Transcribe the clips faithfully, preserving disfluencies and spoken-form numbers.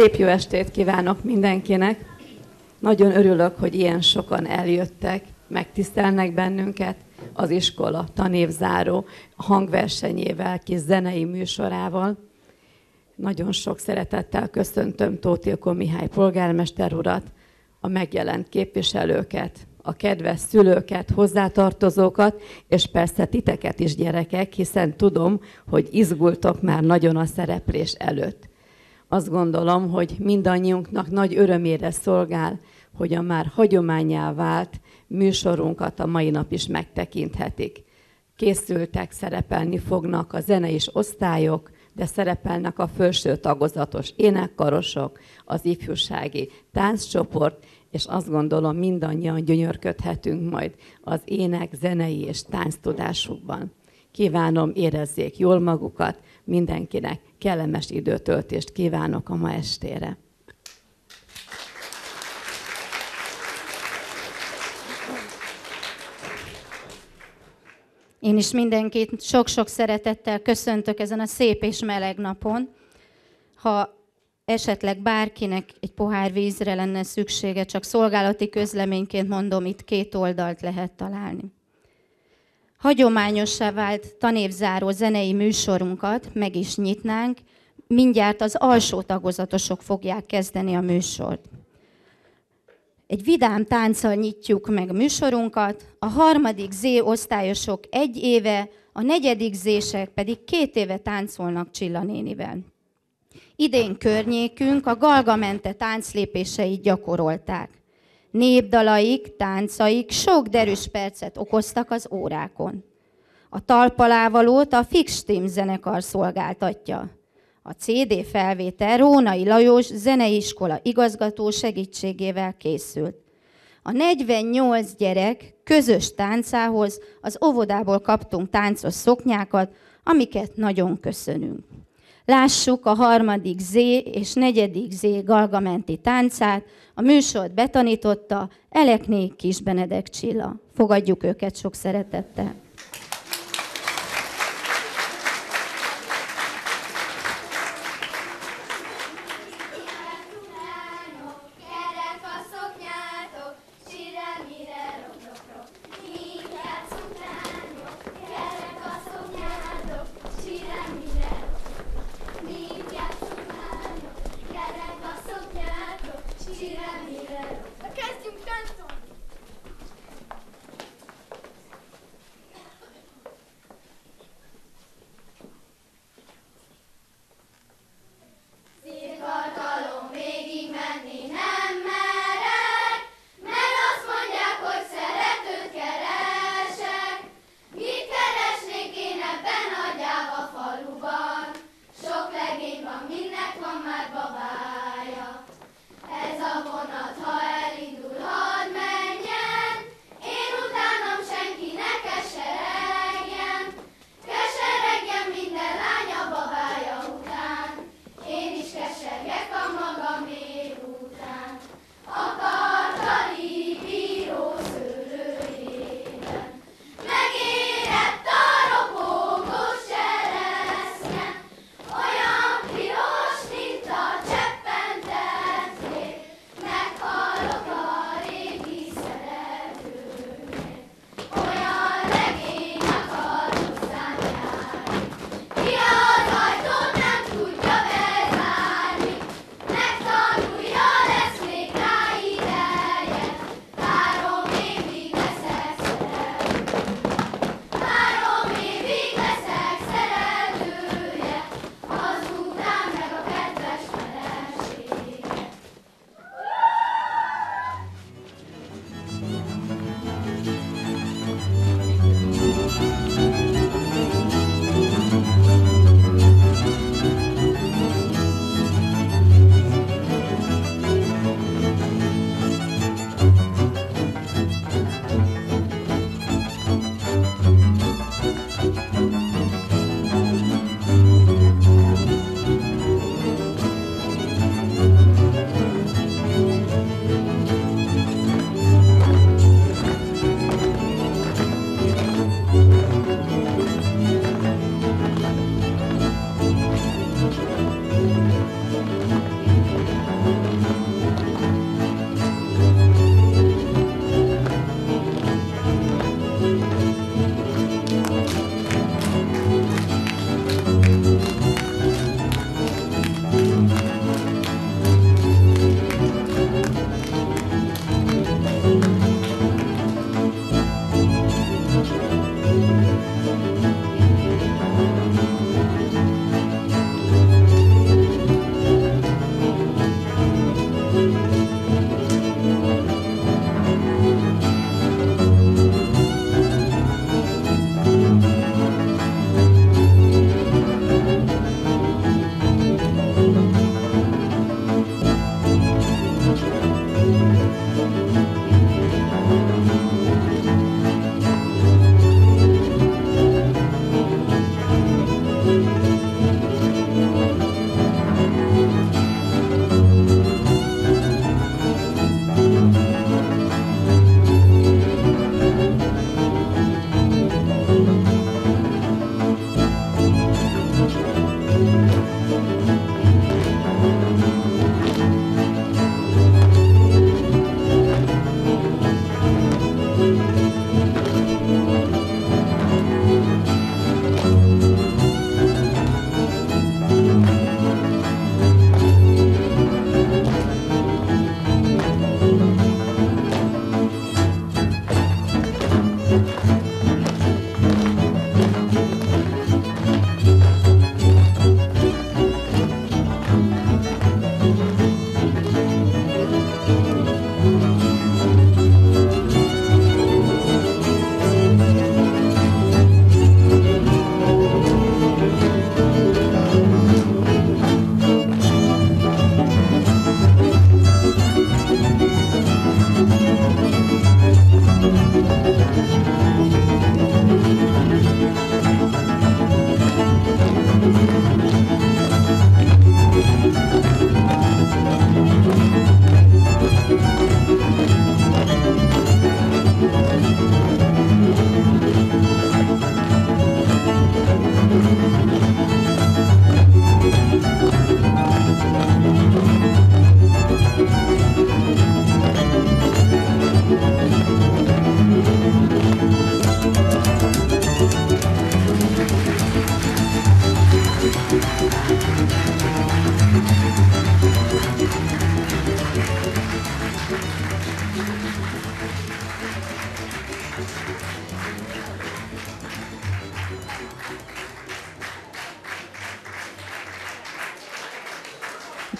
Szép jó estét kívánok mindenkinek! Nagyon örülök, hogy ilyen sokan eljöttek, megtisztelnek bennünket az iskola tanévzáró hangversenyével, kis zenei műsorával. Nagyon sok szeretettel köszöntöm Tóth Ilkó Mihály polgármester urat, a megjelent képviselőket, a kedves szülőket, hozzátartozókat, és persze titeket is, gyerekek, hiszen tudom, hogy izgultok már nagyon a szereplés előtt. Azt gondolom, hogy mindannyiunknak nagy örömére szolgál, hogy a már hagyománnyá vált műsorunkat a mai nap is megtekinthetik. Készültek, szerepelni fognak a zenei osztályok, de szerepelnek a felső tagozatos énekkarosok, az ifjúsági tánccsoport, és azt gondolom, mindannyian gyönyörködhetünk majd az ének, zenei és tánctudásukban. Kívánom, érezzék jól magukat, mindenkinek kellemes időtöltést kívánok a ma estére. Én is mindenkit sok-sok szeretettel köszöntök ezen a szép és meleg napon. Ha esetleg bárkinek egy pohár vízre lenne szüksége, csak szolgálati közleményként mondom, itt két oldalt lehet találni. Hagyományossá vált tanévzáró zenei műsorunkat meg is nyitnánk, mindjárt az alsó tagozatosok fogják kezdeni a műsort. Egy vidám tánccal nyitjuk meg a műsorunkat, a harmadik Z osztályosok egy éve, a negyedik Z-sek pedig két éve táncolnak Csilla nénivel. Idén környékünk a Galgamente tánclépéseit gyakorolták. Népdalaik, táncaik sok derűs percet okoztak az órákon. A talpalávalót a Fixstream zenekar szolgáltatja. A cé dé felvétel Rónai Lajos zeneiskola igazgató segítségével készült. A negyvennyolc gyerek közös táncához az óvodából kaptunk táncos szoknyákat, amiket nagyon köszönünk. Lássuk a harmadik Z és negyedik Z galgamenti táncát. A műsort betanította Elekné Kis Benedek Csilla. Fogadjuk őket sok szeretettel.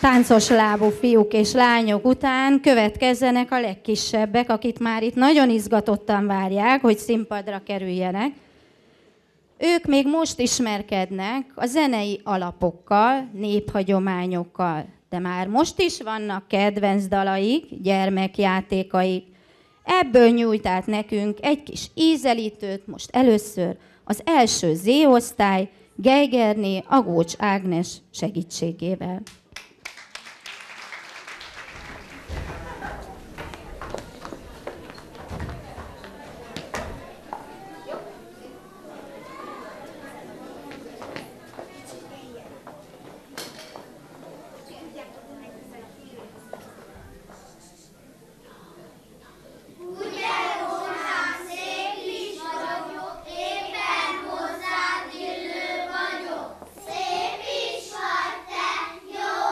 táncos lábú fiúk és lányok után következzenek a legkisebbek, akit már itt nagyon izgatottan várják, hogy színpadra kerüljenek. Ők még most ismerkednek a zenei alapokkal, néphagyományokkal, de már most is vannak kedvenc dalaik, gyermekjátékaik. Ebből nyújt át nekünk egy kis ízelítőt, most először az első Z-osztály, Geigerné Agócs Ágnes segítségével. Szép is vagy te, jó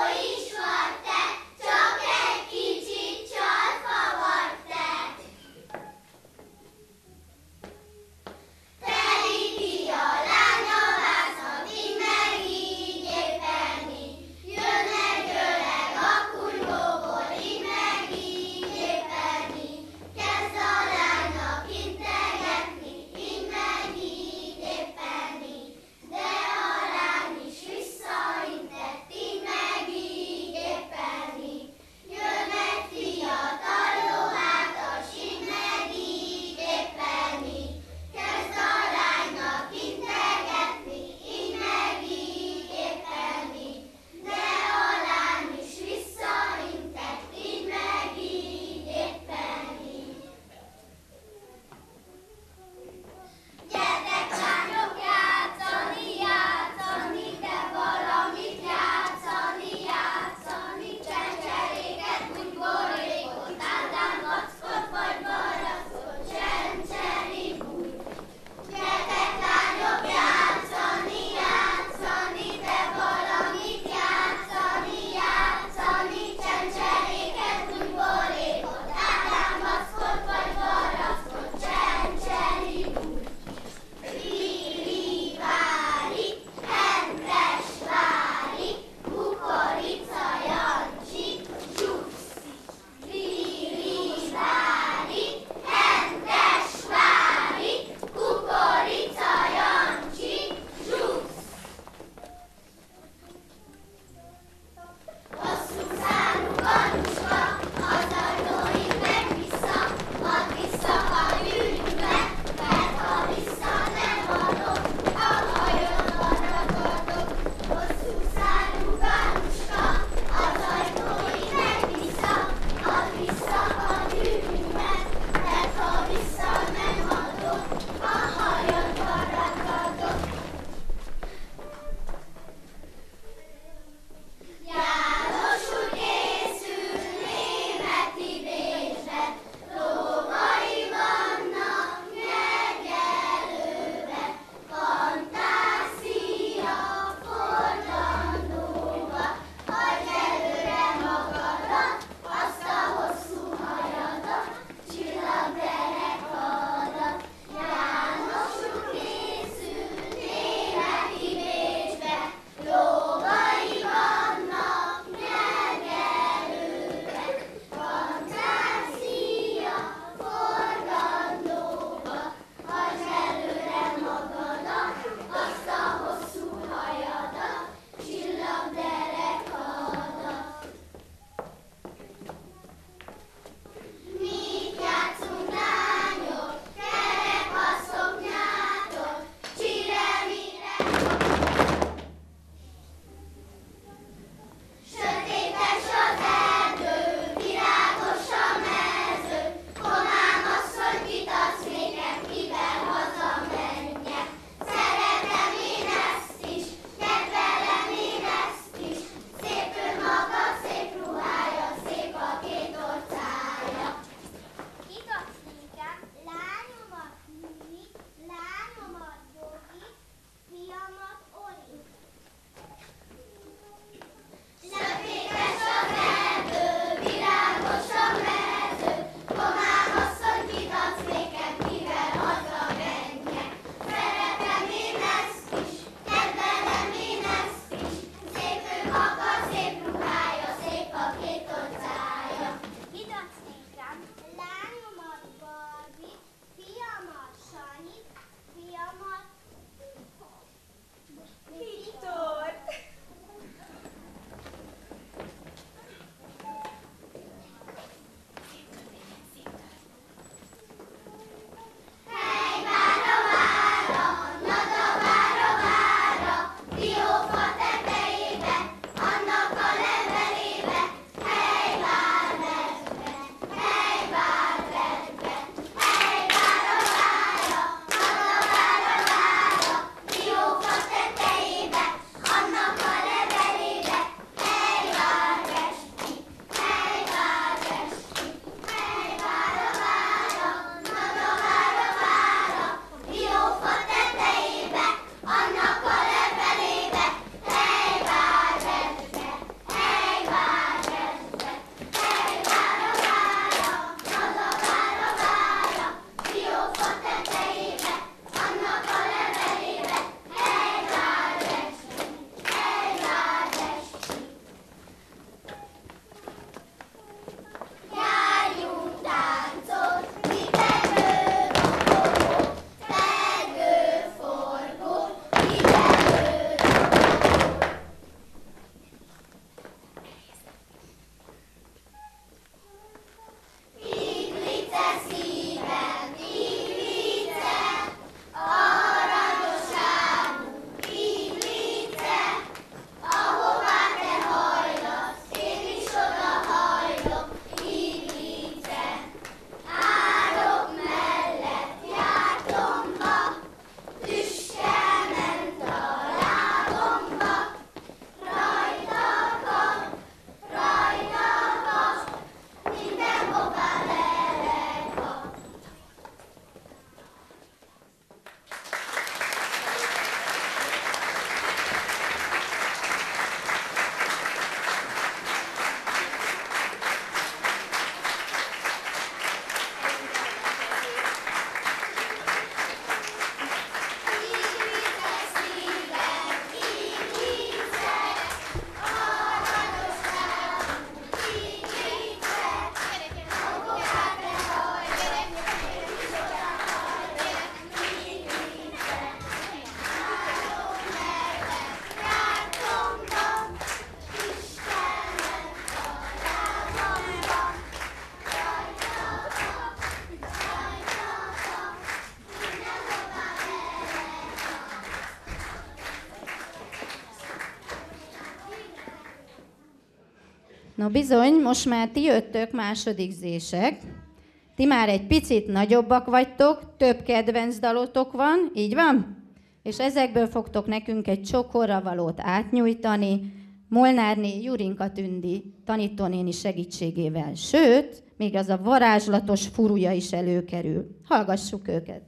No bizony, most már ti jöttök második zések. Ti már egy picit nagyobbak vagytok, több kedvenc dalotok van, így van? És ezekből fogtok nekünk egy csokorra valót átnyújtani, Molnárné Jurinka Tündi tanítónéni segítségével. Sőt, még az a varázslatos furuja is előkerül. Hallgassuk őket!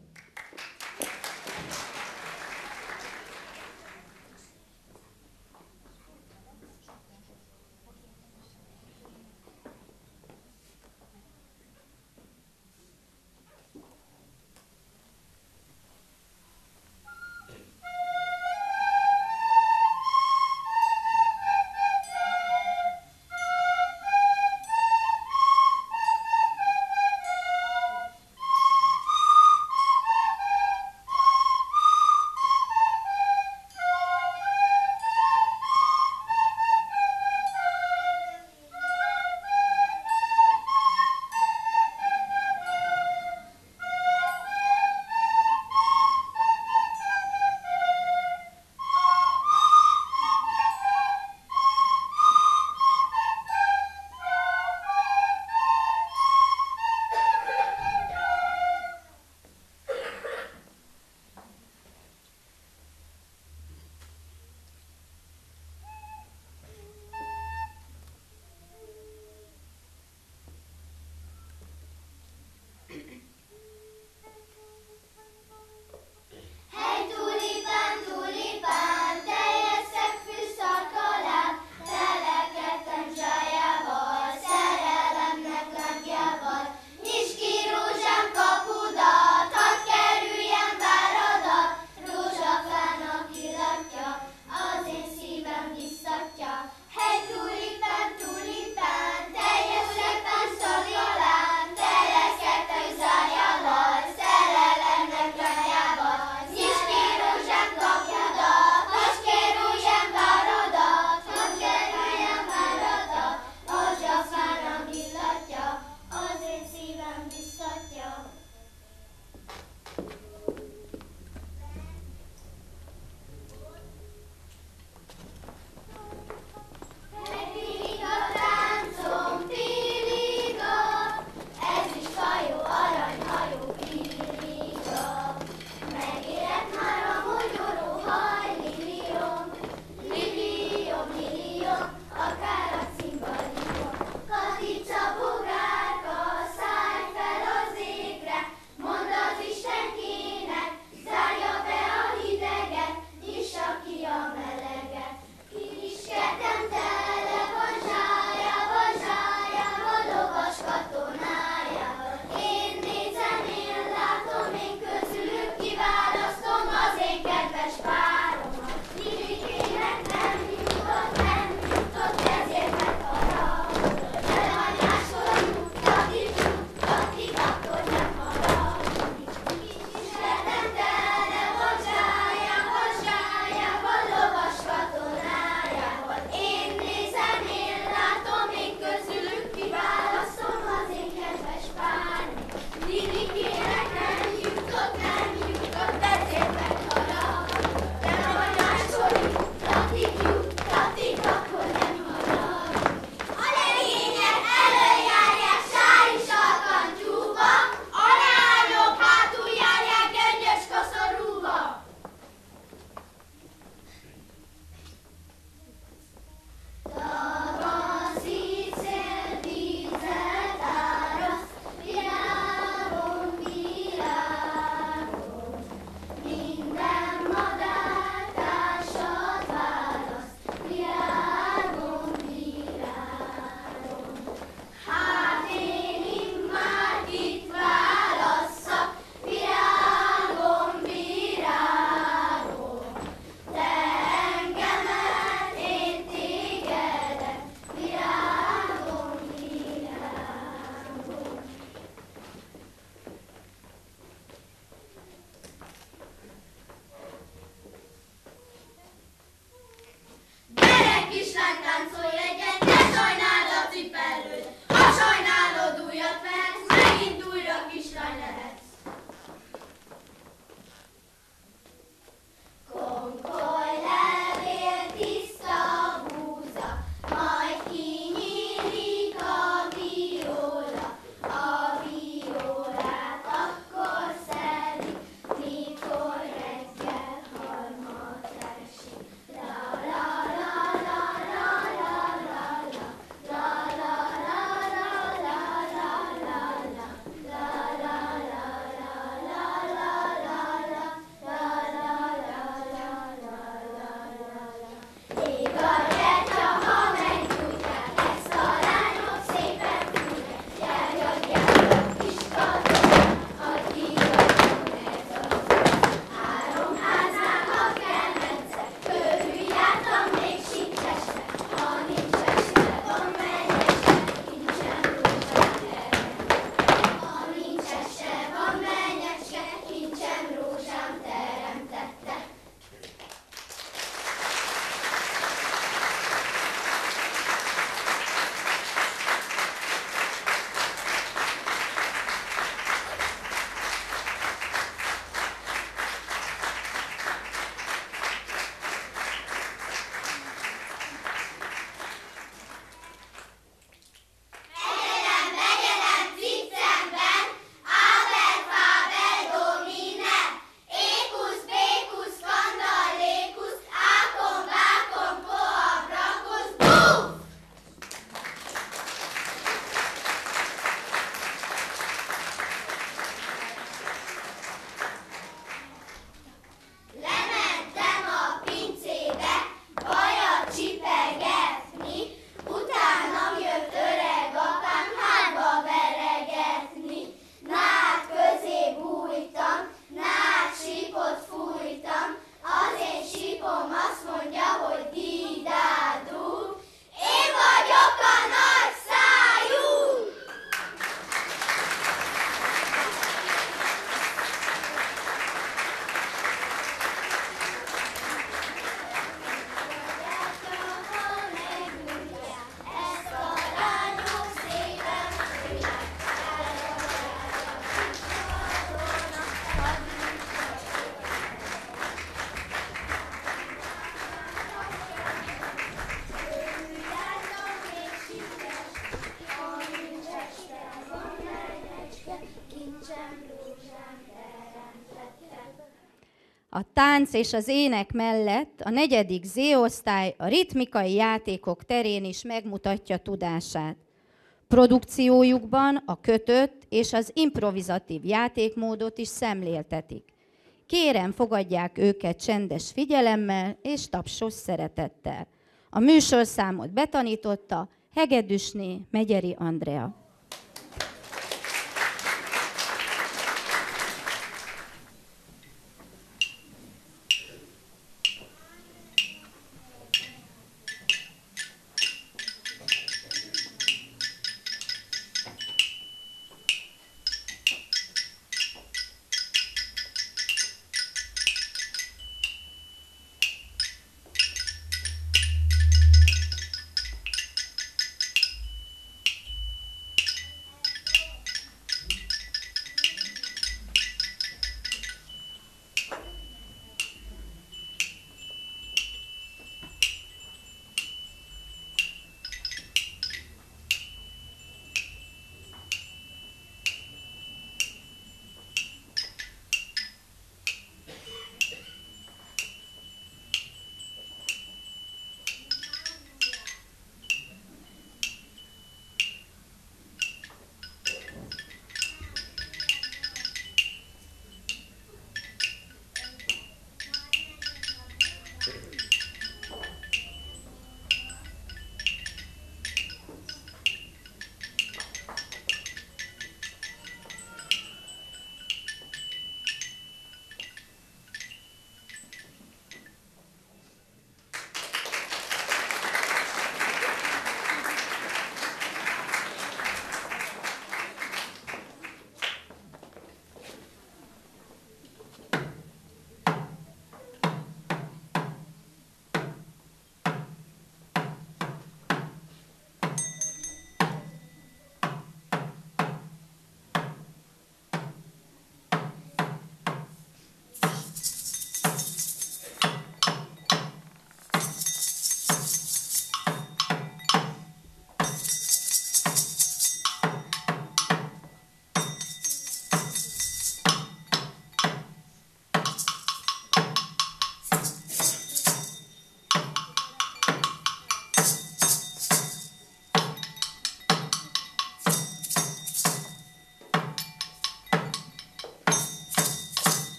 A tánc és az ének mellett a negyedik Z-osztály a ritmikai játékok terén is megmutatja tudását. Produkciójukban a kötött és az improvizatív játékmódot is szemléltetik. Kérem, fogadják őket csendes figyelemmel és tapsos szeretettel. A műsorszámot betanította Hegedűsné Megyeri Andrea.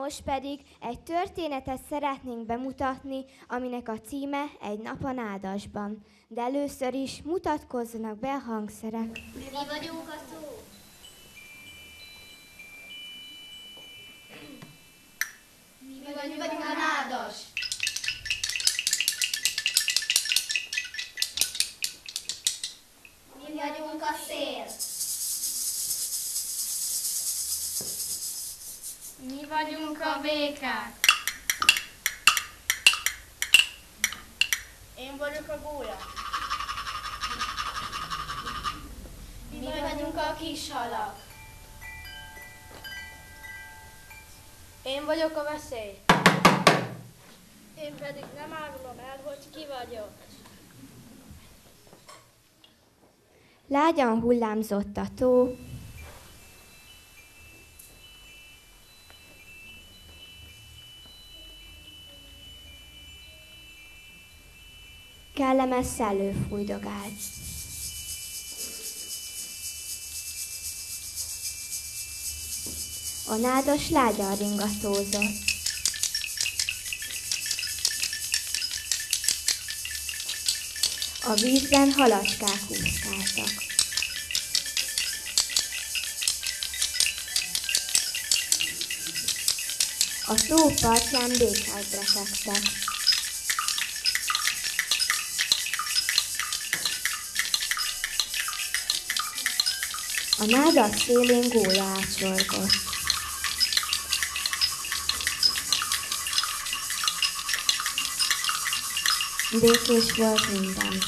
Most pedig egy történetet szeretnénk bemutatni, aminek a címe Egy nap a nádasban. De először is mutatkozzanak be a hangszerek. Mi vagyunk a szó. Mi vagyunk, vagyunk a nádas. Mi vagyunk a szél. Mi vagyunk a békák. Én vagyok a gólya. Mi, Mi vagyunk a kis halak. Én vagyok a veszély. Én pedig nem árulom el, hogy ki vagyok. Lágyan hullámzott a tó, kellemes szellő fújdogált. A nádas lágyan ringatózott. A vízben halacskák úszkáltak. A tó partján békák rekegtek. A nádas szélén gólya átsorgott. Békés volt minden.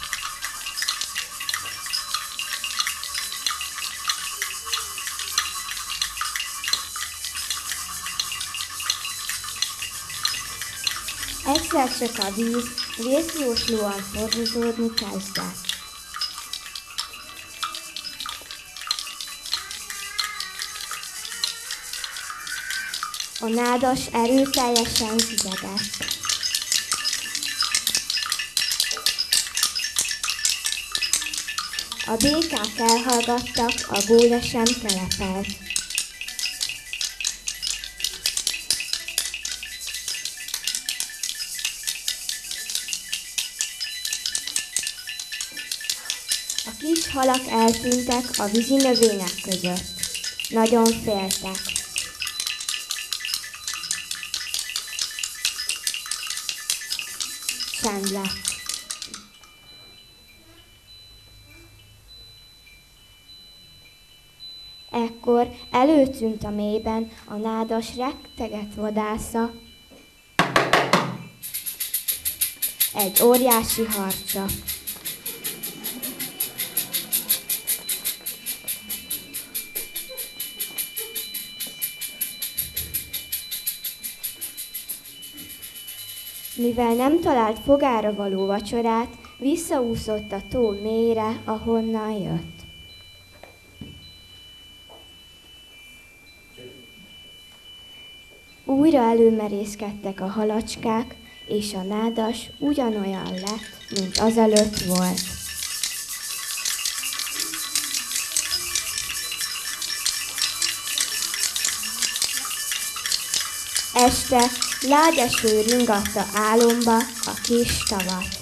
Egyszer csak a víz vészjóslóan fordulódni kezdett. A nádas erőteljesen zizegett. A békák elhallgattak, a gólya sem telepelt. A kis halak eltűntek a vízi növények között. Nagyon féltek. Csend lett. Ekkor előtűnt a mélyben a nádas retteget vadásza, egy óriási harcsa. Mivel nem talált fogára való vacsorát, visszaúszott a tó mélyre, ahonnan jött. Újra előmerészkedtek a halacskák, és a nádas ugyanolyan lett, mint azelőtt volt. Este lágy eső ringatta álomba a kis tavat.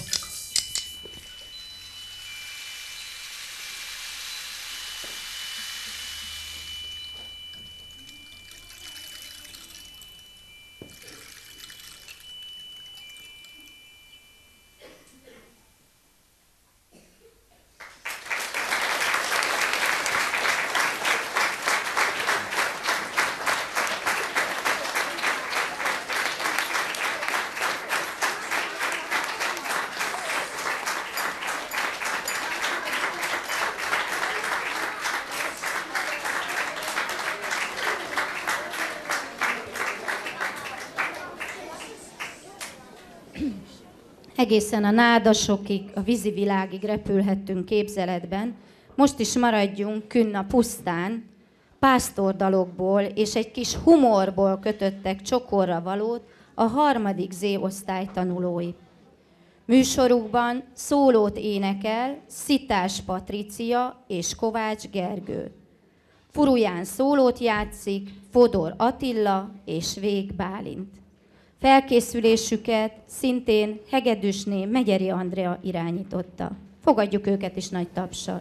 Egészen a nádasokig, a vízi világig repülhettünk képzeletben. Most is maradjunk künn a pusztán, pásztordalokból és egy kis humorból kötöttek csokorra valót a harmadik Z-osztály tanulói. Műsorukban szólót énekel Szitás Patricia és Kovács Gergő. Furuján szólót játszik Fodor Attila és Vég Bálint. Felkészülésüket szintén hegedűsné Megyeri Andrea irányította. Fogadjuk őket is nagy tapssal.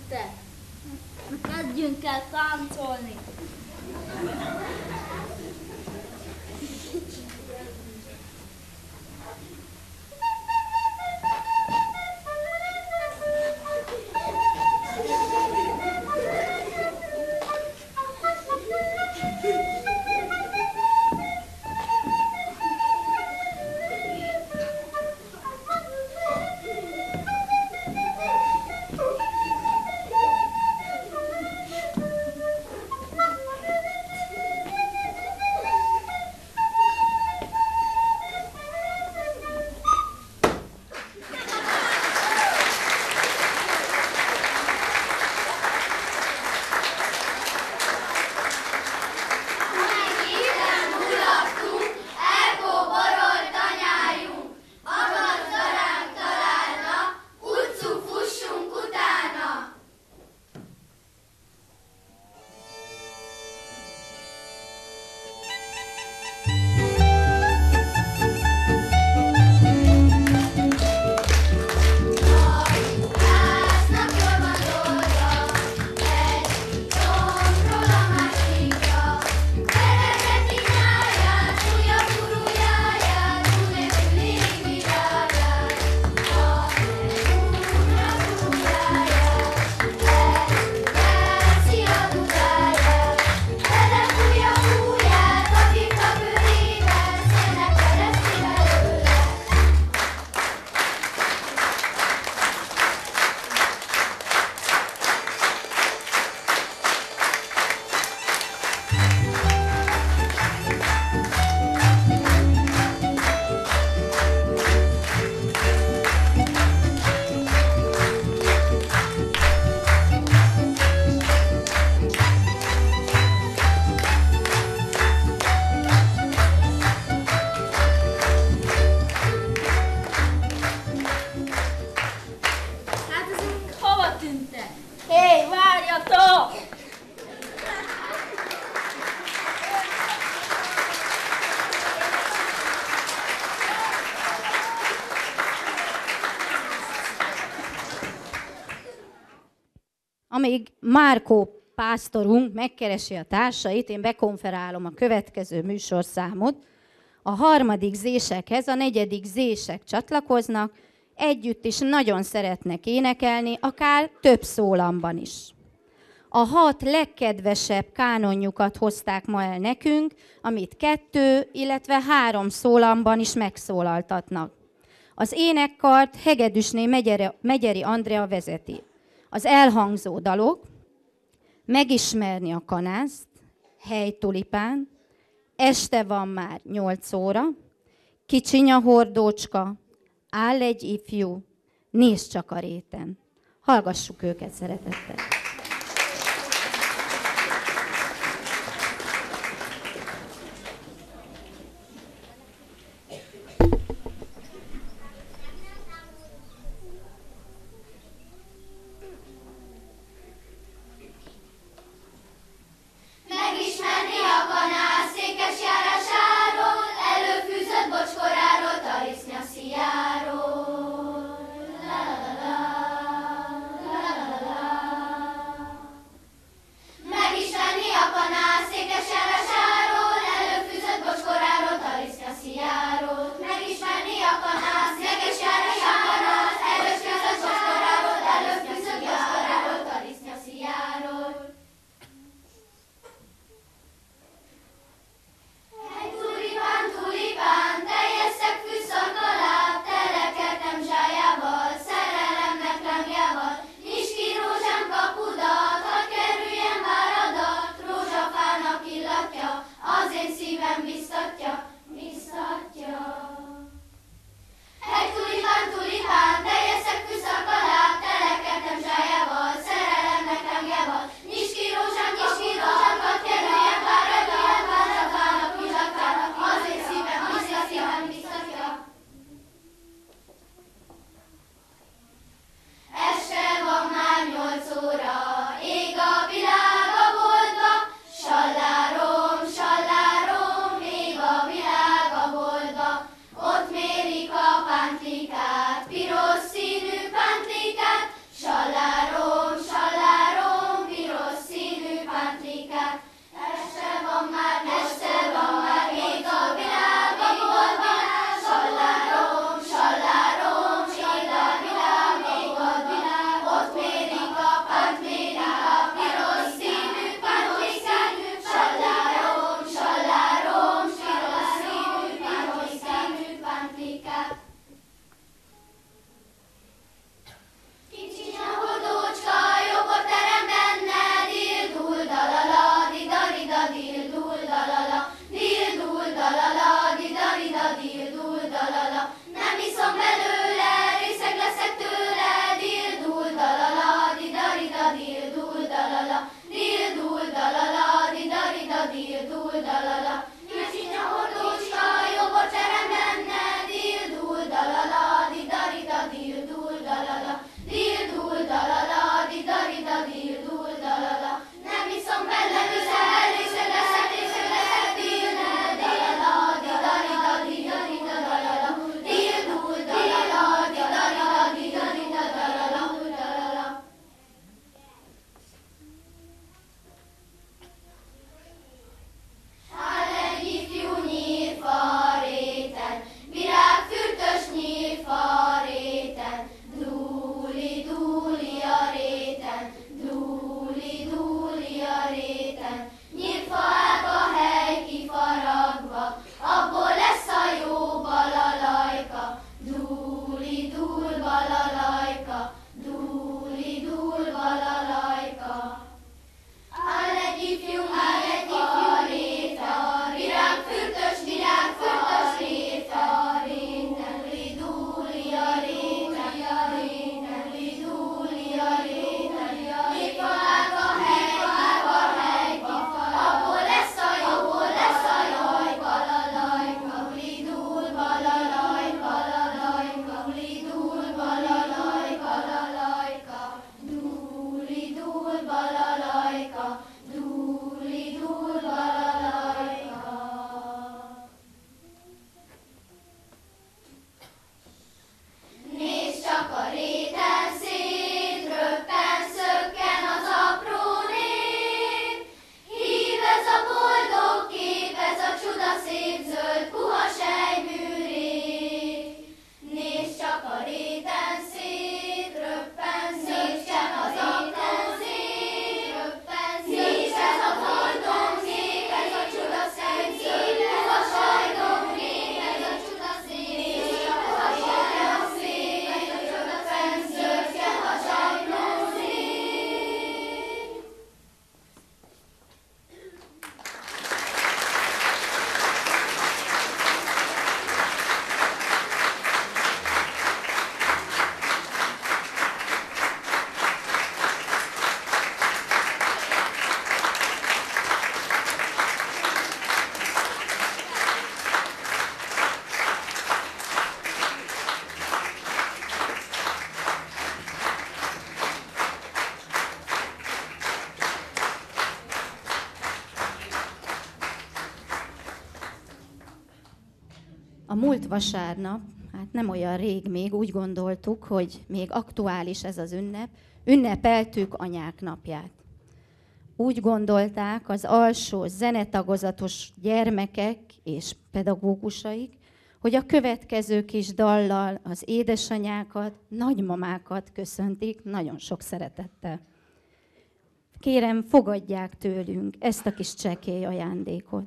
este. Kezdjünk el táncolni. Amíg Márkó pásztorunk megkeresi a társait, én bekonferálom a következő műsorszámot. A harmadik zésekhez a negyedik zések csatlakoznak, együtt is nagyon szeretnek énekelni, akár több szólamban is. A hat legkedvesebb kánonjukat hozták ma el nekünk, amit kettő, illetve három szólamban is megszólaltatnak. Az énekkart Hegedűsné Megyeri, Megyeri Andrea vezeti. Az elhangzó dalok: Megismerni a kanászt, Helytulipán, Este van már nyolc óra, Kicsinya hordócska, Áll egy ifjú, Nézd csak a réten. Hallgassuk őket szeretettel. Megismerni a kanász székesjárásáról, előfűzött bocskoráról, tarisznya szíjáról. La la la la, la la la la. A múlt vasárnap, hát nem olyan rég még, úgy gondoltuk, hogy még aktuális ez az ünnep, ünnepeltük Anyák napját. Úgy gondolták az alsó zenetagozatos gyermekek és pedagógusaik, hogy a következő kis dallal az édesanyákat, nagymamákat köszöntik nagyon sok szeretettel. Kérem, fogadják tőlünk ezt a kis csekély ajándékot.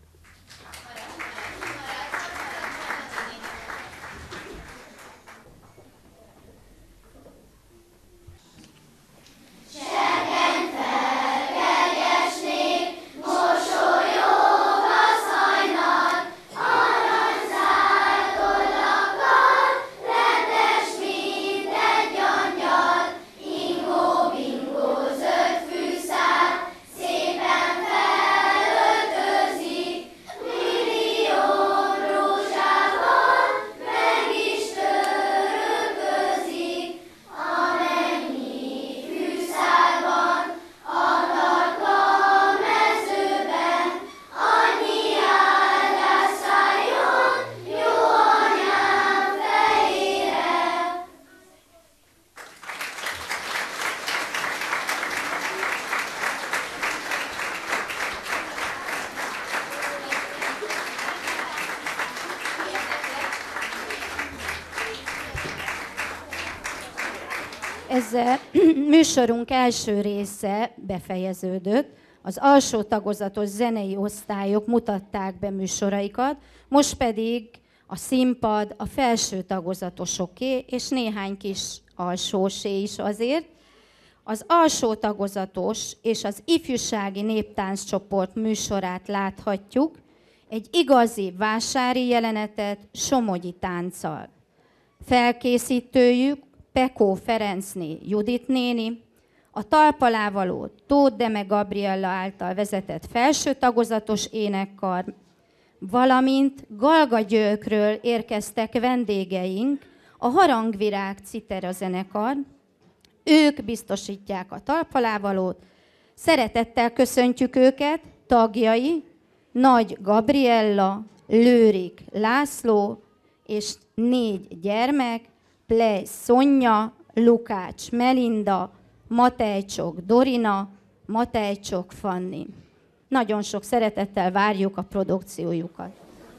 Ezzel műsorunk első része befejeződött. Az alsó tagozatos zenei osztályok mutatták be műsoraikat, most pedig a színpad a felső tagozatosoké, és néhány kis alsósé is azért. Az alsó tagozatos és az ifjúsági néptánccsoport műsorát láthatjuk, egy igazi vásári jelenetet somogyi tánccal. Felkészítőjük Pekó Ferencné Judit néni, a talpalávaló Tóth Deme Gabriella által vezetett felső tagozatos énekkar, valamint Galga Győrkről érkeztek vendégeink, a Harangvirág Citera zenekar. Ők biztosítják a talpalávalót. Szeretettel köszöntjük őket, tagjai Nagy Gabriella, Lőrik László és négy gyermek, Plej Szonya, Lukács Melinda, Matejcsok Dorina, Matejcsok Fanni. Nagyon sok szeretettel várjuk a produkciójukat.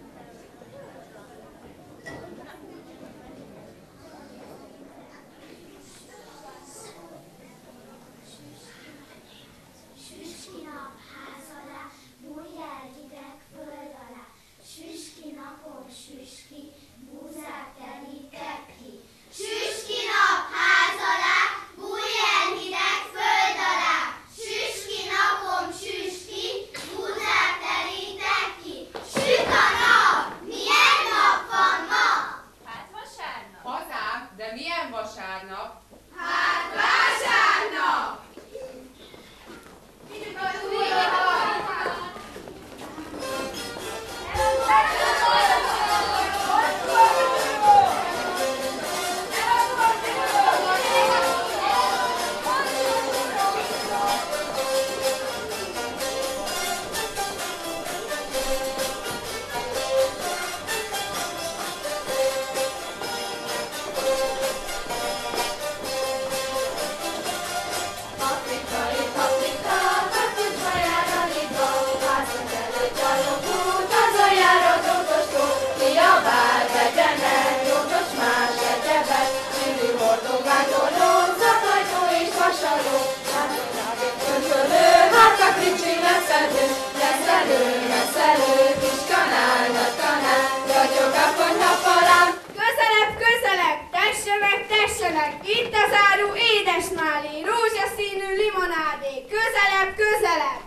Közelebb, közelebb, tessenek, tessenek, itt az áru édesmálé, rózsaszínű limonádé, közelebb, közelebb.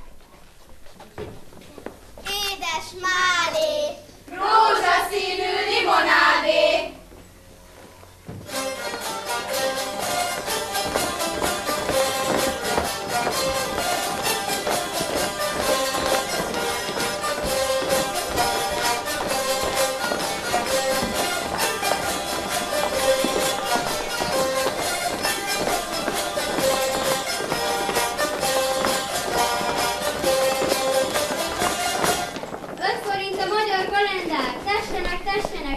Édesmálé, Rózsaszínű limonádé. öt forint a magyar kalendár, tessenek, tessenek,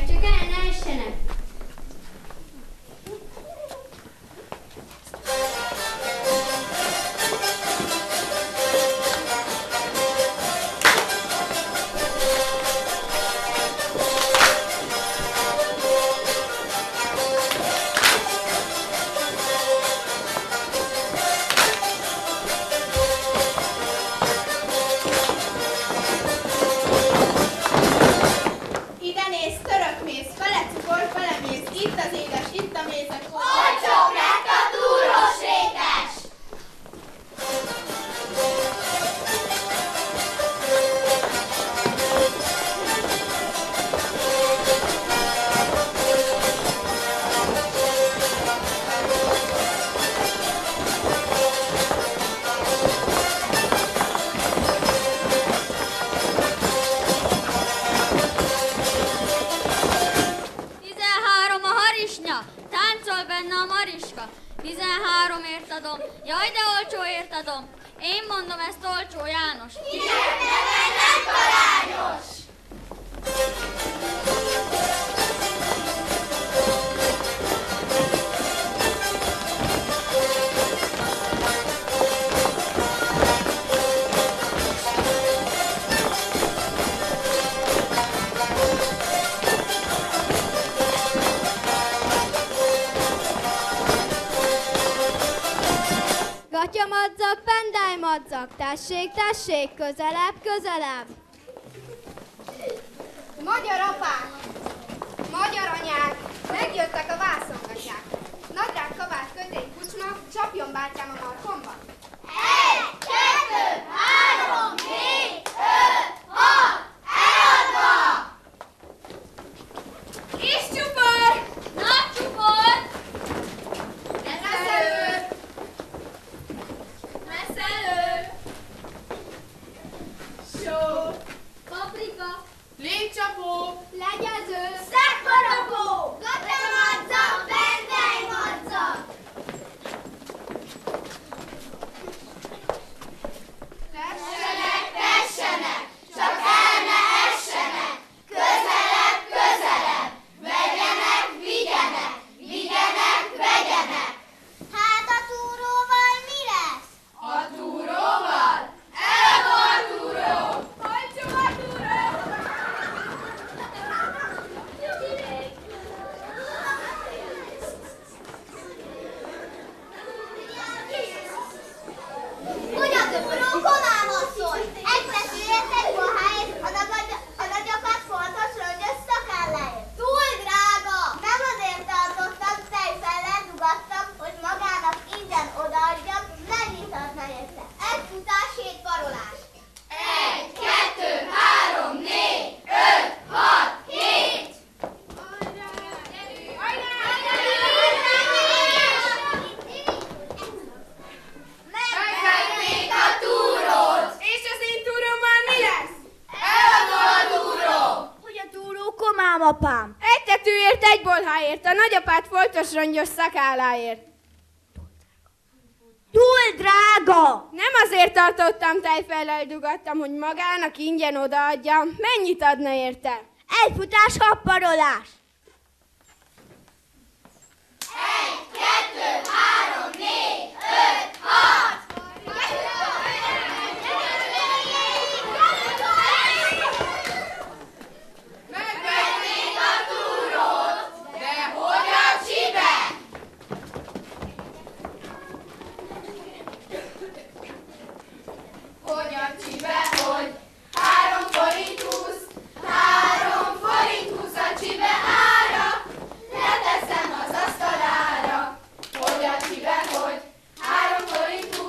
euróért adom. Én mondom, ezt olcsó János. Kinek nem lett arányos? Gatya madzag, pendály madzag, tessék, tessék, közelebb, közelebb. Magyar apák, magyar anyák, megjöttek a vászongatyák. Nadrág, kabát, kötény, kucsma, csapjon bátyám a markomba. Egy, kettő, három, négy, öt, hat, eladva! Kis csupor! Nagy csupor! Reszelő! Reszelő! Só! Paprika! Légcsapó! Legyező! Szekvarapó! Gatyamadzag, pendály madzag! Tessenek, Tessenek, csak el ne essenek! Közelebb, közelebb! Vegyenek, vigyenek! Vigyenek, vegyenek! Hát a túróval mi lesz? a túróval! Eladó a túró! Hajtsuk a túró! Hogy a túró komámasszony! Egy feszűért, egy boháért, a, nagy, a nagyapát fontos rongyos szakálláért. Túl drága! Nem azért tartottam, tejfellel dugattam, hogy magának ingyen odaadjam, mennyit adna érte? Egy futás, hét parolás. Egy, kettő, három, négy, öt, hat, hét! Megvették a túrót! És az én túrómmal mi lesz? Eladó a túró! Hogy a túró komám, apám? Egy tetőért, egy bolháért, a nagyapát foltos rongyos szakálláért. Túl drága! Nem azért tartottam, tejfellel dugattam, hogy magának ingyen odaadjam. Mennyit adna érte? Egy futás, hat parolás. Egy, kettő, három, négy, öt, hat! Megvették a túrót, de hogy a csibe? Hogy a csibe, hogy három forint húsz, három forint húsz a csibe ára, leteszem az asztalára. Hogy a csibe, hogy három forint húsz,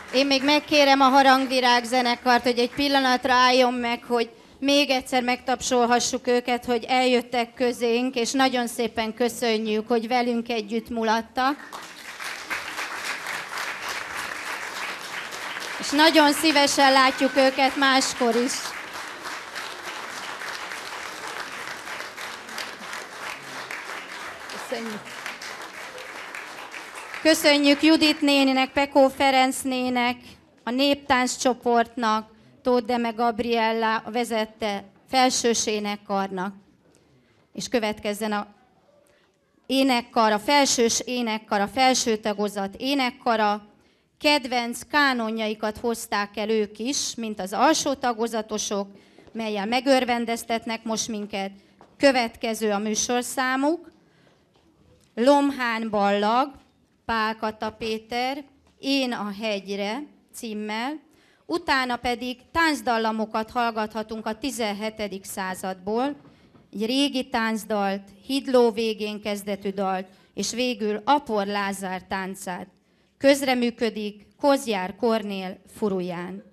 Én még megkérem a Harangvirág zenekart, hogy egy pillanatra álljon meg, hogy még egyszer megtapsolhassuk őket, hogy eljöttek közénk, és nagyon szépen köszönjük, hogy velünk együtt mulattak. És nagyon szívesen látjuk őket máskor is. Köszönjük. Köszönjük Judit néninek, Pekó Ferenc nének, a néptánc csoportnak, Tóth Deme Gabriella vezette felsős énekkarnak. És következzen a énekkar, a felsős énekkar, a felső tagozat énekkara. Kedvenc kánonjaikat hozták el ők is, mint az alsó tagozatosok, mellyel megörvendeztetnek most minket. Következő a műsorszámuk. Lomhán Ballag, Pál Kata Péter, Én a hegyre címmel, utána pedig táncdallamokat hallgathatunk a tizenhetedik századból, egy régi táncdalt, Hidló végén kezdetű dalt, és végül Apor Lázár táncát. Közreműködik Kozjár Kornél furuján.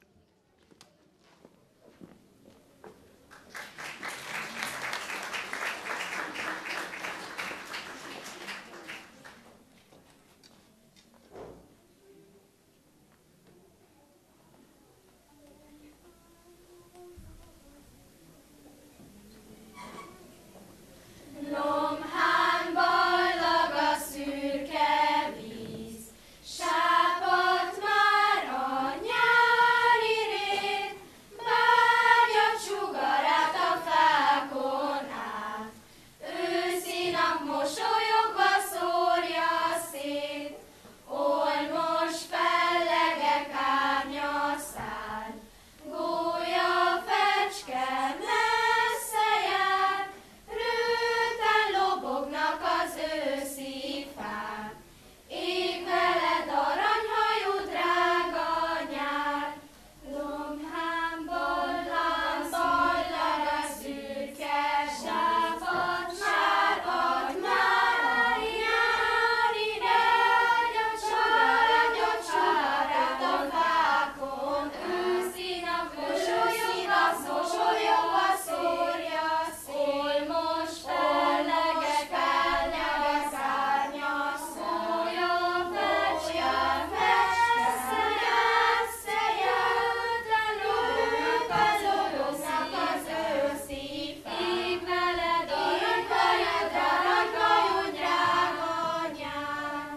Lomhán ballag a szürke víz, sápadt már a nyári rét, bárja csugarát a fákon át, őszi nap mosolyogva szórja szét, olmos fellegek árnya száll, gólya fecske messze jár, rőten lobognak az őszi fák. Ég veled aranyhajú drága nyár, Lomhán ballag, ballag a szürke sápadt, sápadt már a nyári regy, a csarágyot csarád a fákon, őszi nap mosolyogva, mosolyogva szórja szét, olmos fellegek fellegek árnya szólja fecske, messze messze jötlen lógnak, lógnak az őszi fák. Ég veled aranyhajú, aranyhajú drága nyár.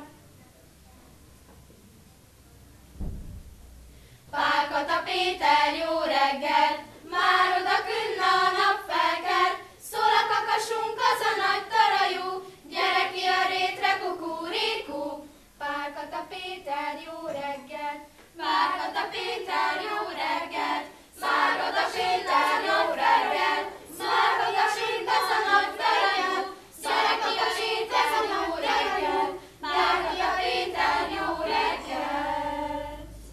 Pál Kata Péter, jó reggel, már odakünn a nap felkel, szól a kakasunk, az a nagy tarajú, gyere ki a rétre, kukurikú. Pál Kata Péter, jó reggel, Pál Kata Péter, jó reggel, már odakünn az a nap felkel, már odakünn az a nagy tarajú, gyere ki a rétre, jó reggel, Pál Kata Péter, jó reggel.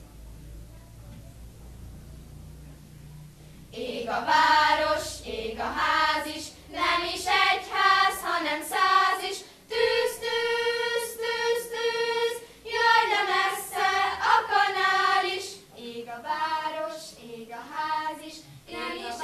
Ég a város, ég a ház is, nem is egy ház, hanem száz is. Tűz, tűz, tűz, tűz, jaj, de messze a kanál is. Ég a város, ég a ház is, nem is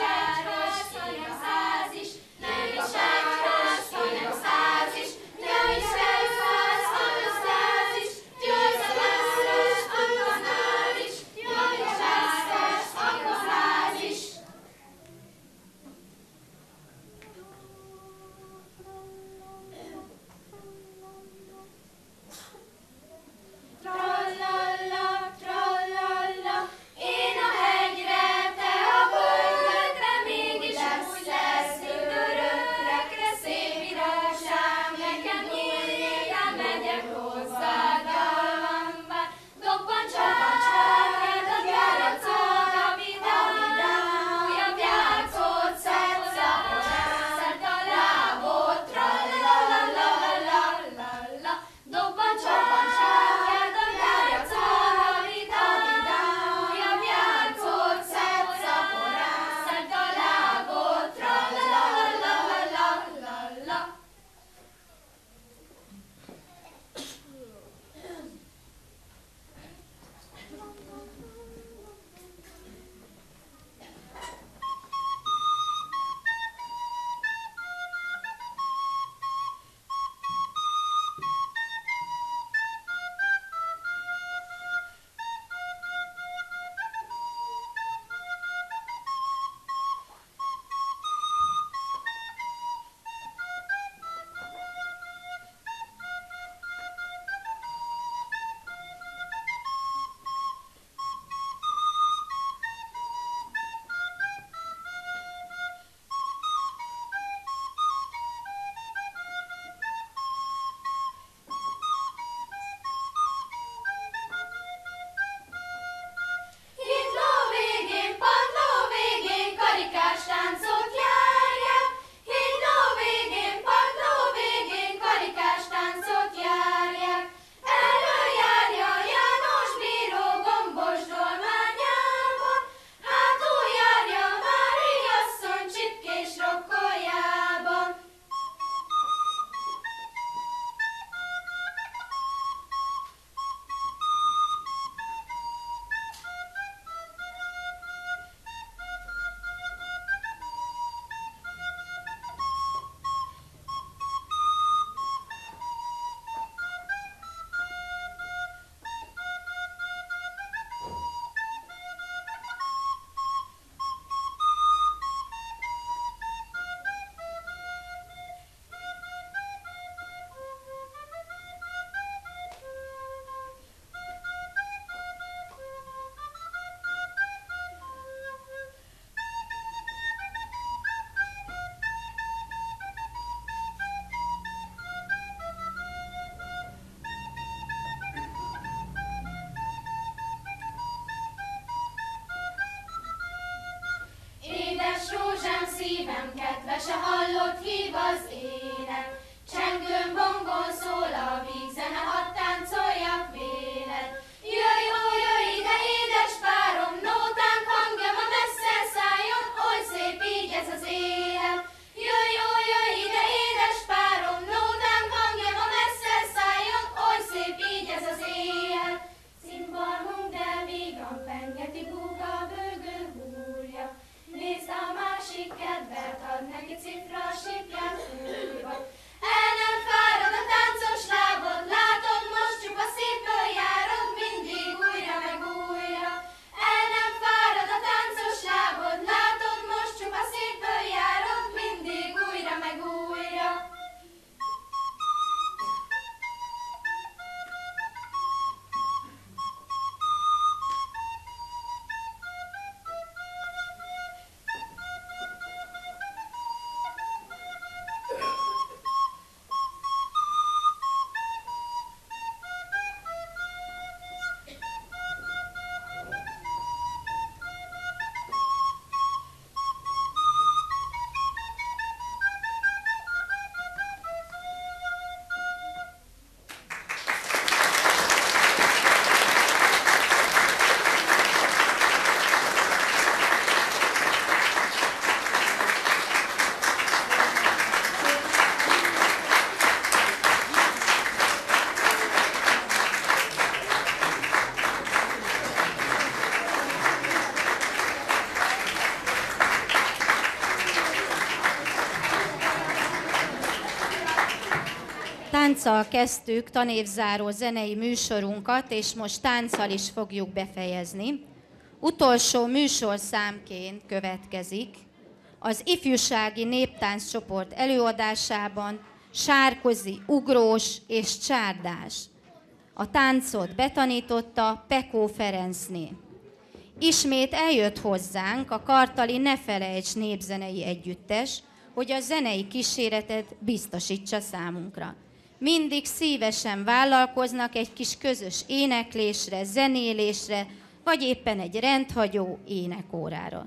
Tánccal kezdtük tanévzáró zenei műsorunkat, és most tánccal is fogjuk befejezni. Utolsó műsorszámként következik az ifjúsági néptánccsoport előadásában Sárközi ugrós és csárdás. A táncot betanította Pekó Ferencné. Ismét eljött hozzánk a kartali Ne felejts népzenei együttes, hogy a zenei kíséretet biztosítsa számunkra. Mindig szívesen vállalkoznak egy kis közös éneklésre, zenélésre, vagy éppen egy rendhagyó énekórára.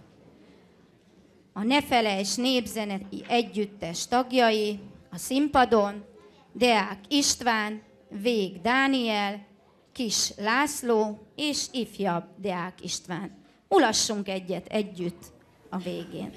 A Ne felejts népzenei együttes tagjai a színpadon Deák István, Vég Dániel, Kis László és ifjabb Deák István. Mulassunk egyet együtt a végén.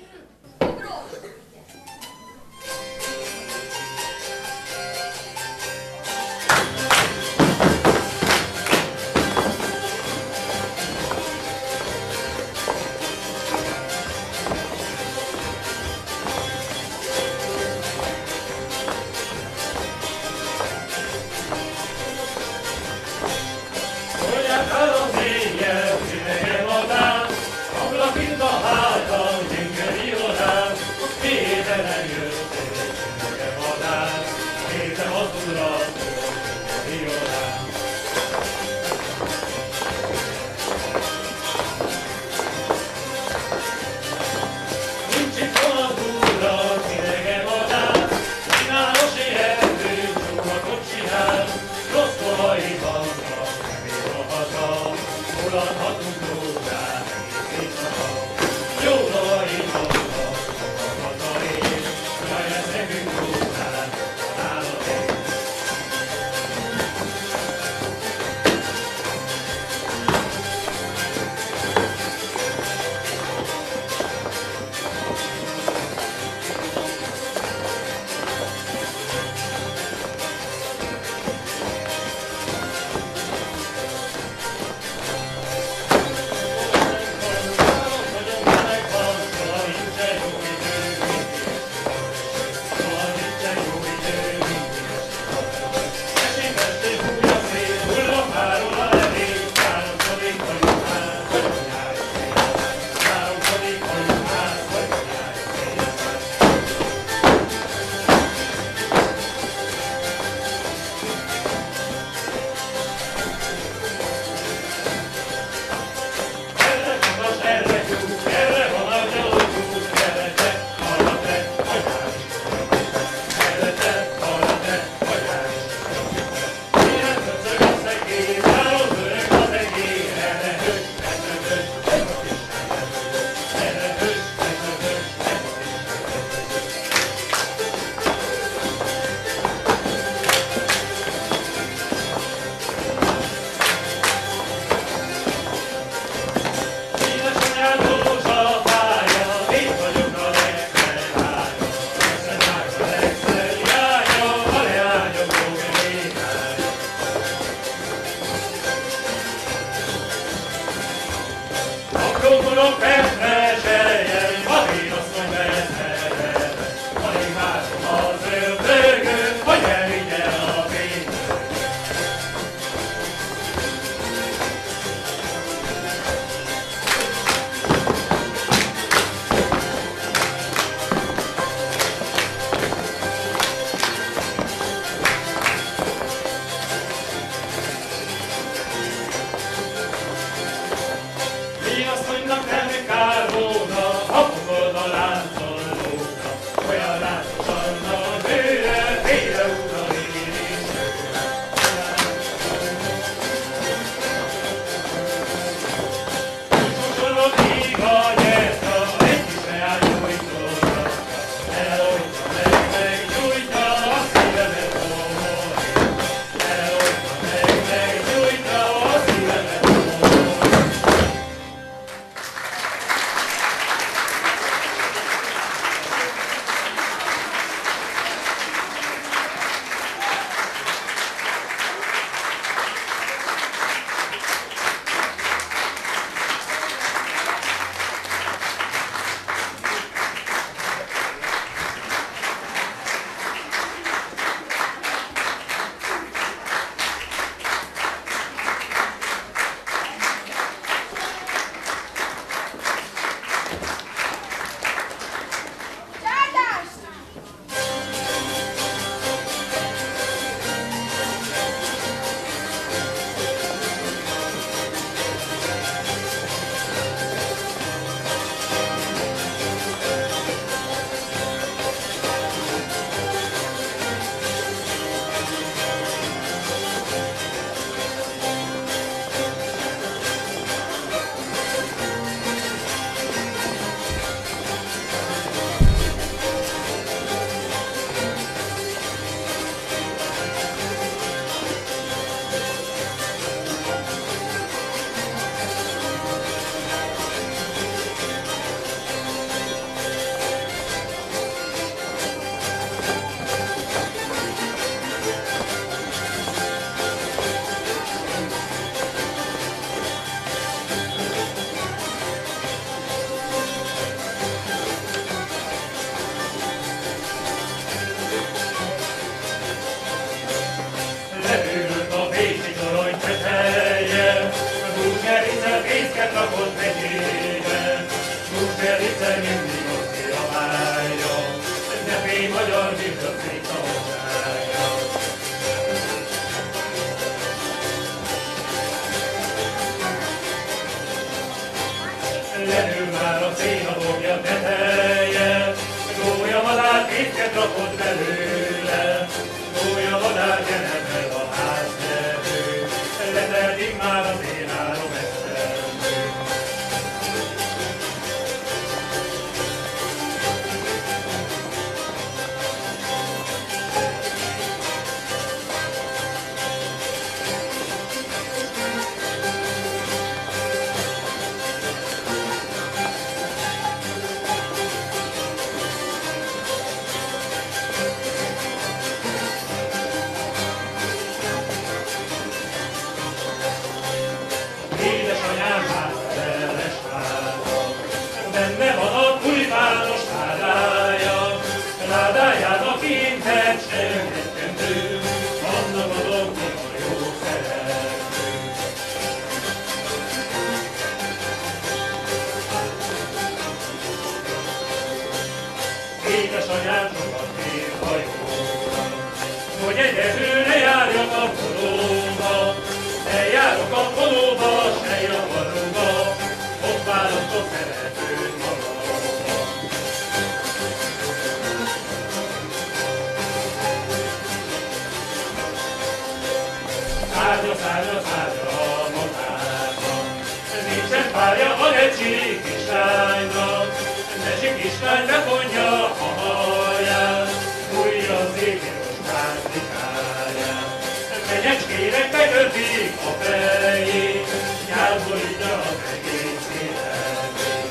Én azt mondnak, nem kár, rakott megyébe, Musterice mindig ott kiabálja, ne félj magyar, mint a székszabadsága. Lenül már a szénadobja teteje, gólya madár fészket rakott belőle, gólya madár genemel a háznerő, leteltik már az én árom esztermű. Édesanyám házszeres háza, benne van a tulipános ládája, ládájába kintett sergetkendő, annak adom ki a jó szerelmű. Édesanyám sokat kér hajóra, hogy egyedül ne járjak a polóba, eljárok a polóba, se javaróba, ott választok szeretőt magamba. Szárnya, szárnya, szárnya a matárnak, nincsen párja a necsi kislánynak, necsi kislány befonja a haját, fújja az égéros pártikáját. Menyecskének megötik a fejét, nyálborítja az egész életét.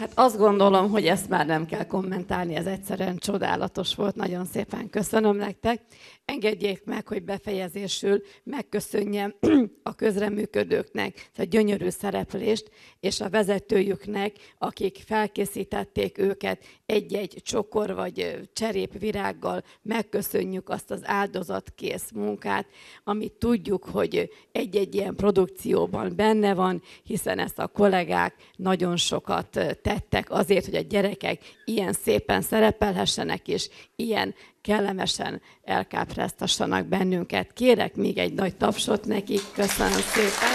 Hát azt gondolom, hogy ezt már nem kell kommentálni, ez egyszerűen csodálatos volt, nagyon szépen köszönöm nektek. Engedjék meg, hogy befejezésül megköszönjem a közreműködőknek a gyönyörű szereplést, és a vezetőjüknek, akik felkészítették őket egy-egy csokor vagy cserépvirággal, megköszönjük azt az áldozatkész munkát, amit tudjuk, hogy egy-egy ilyen produkcióban benne van, hiszen ezt a kollégák nagyon sokat tettek azért, hogy a gyerekek ilyen szépen szerepelhessenek, és ilyen kellemesen elkápráztassanak bennünket. Kérek még egy nagy tapsot nekik. Köszönöm szépen!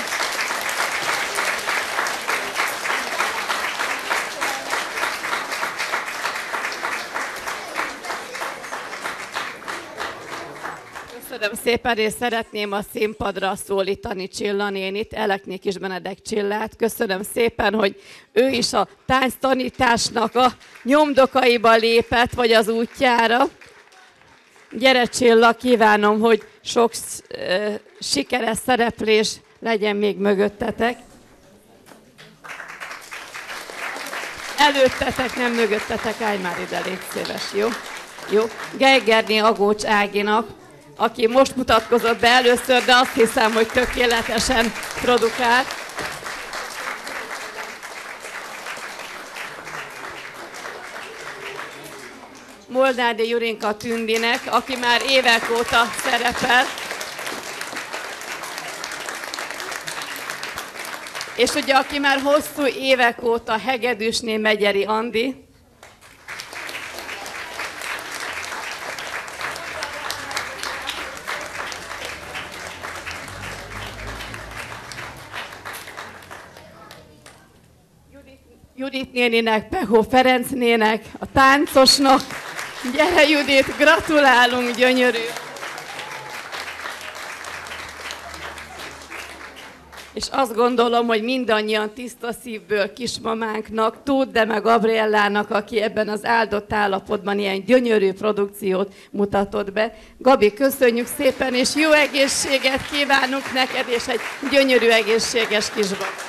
Köszönöm szépen, és szeretném a színpadra szólítani Csilla nénit, Elekné Kis Benedek Csillát. Köszönöm szépen, hogy ő is a tánctanításnak a nyomdokaiba lépett, vagy az útjára. Gyere Csilla, kívánom, hogy sok uh, sikeres szereplés legyen még mögöttetek. Előttetek, nem mögöttetek, állj már ide, légy szíves, jó? Jó. Geigerné Agócs Áginak, aki most mutatkozott be először, de azt hiszem, hogy tökéletesen produkált. Moldádi Jurinka Tündinek, aki már évek óta szerepel. És ugye, aki már hosszú évek óta Hegedűsné Megyeri Andi. Judit néninek, Pehó Ferenc nének, a táncosnak. Gyere Judit, gratulálunk, gyönyörű! És azt gondolom, hogy mindannyian tiszta szívből kismamánknak, Tóth Deme Gabriellának, aki ebben az áldott állapotban ilyen gyönyörű produkciót mutatott be. Gabi, köszönjük szépen, és jó egészséget kívánunk neked, és egy gyönyörű egészséges kisbab.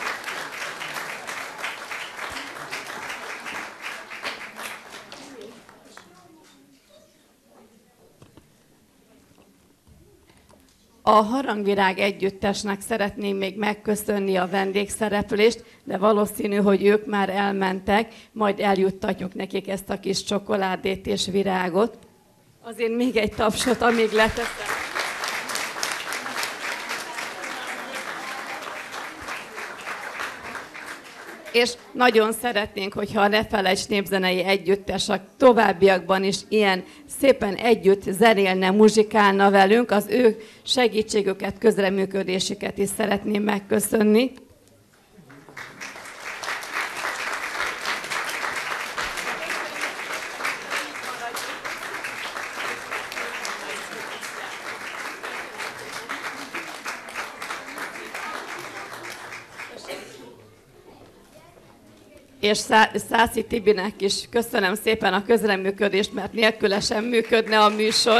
A Harangvirág együttesnek szeretném még megköszönni a vendégszereplést, de valószínű, hogy ők már elmentek, majd eljuttatjuk nekik ezt a kis csokoládét és virágot. Azért még egy tapsot, amíg leteszem. És nagyon szeretnénk, hogyha a Ne Felejts Népzenei Együttes a továbbiakban is ilyen szépen együtt zenélne, muzsikálna velünk, az ő segítségüket, közreműködésüket is szeretném megköszönni. És Szászi Tibinek is köszönöm szépen a közreműködést, mert nélküle sem működne a műsor.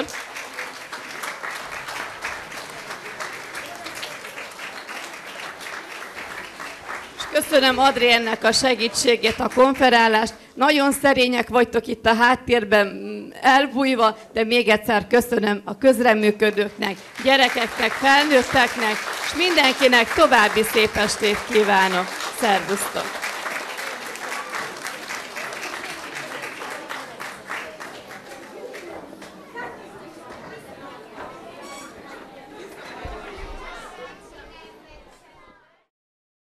És köszönöm Adriennek a segítségét, a konferálást. Nagyon szerények vagytok itt a háttérben elbújva, de még egyszer köszönöm a közreműködőknek, gyerekeknek, felnőtteknek, és mindenkinek további szép estét kívánok. Szervusztok!